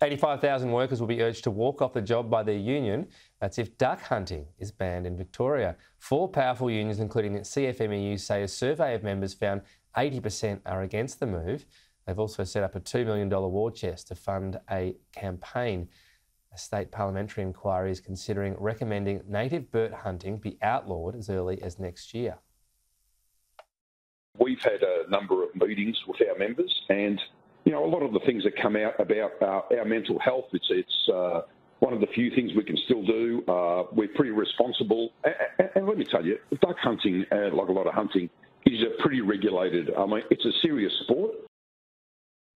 85,000 workers will be urged to walk off the job by their union. That's if duck hunting is banned in Victoria. 4 powerful unions, including the CFMEU, say a survey of members found 80% are against the move. They've also set up a $2 million war chest to fund a campaign. A state parliamentary inquiry is considering recommending native bird hunting be outlawed as early as next year. We've had a number of meetings with our members, and a lot of the things that come out about our mental health, it's one of the few things we can still do. We're pretty responsible. And let me tell you, duck hunting, like a lot of hunting, is a pretty regulated. I mean, it's a serious sport.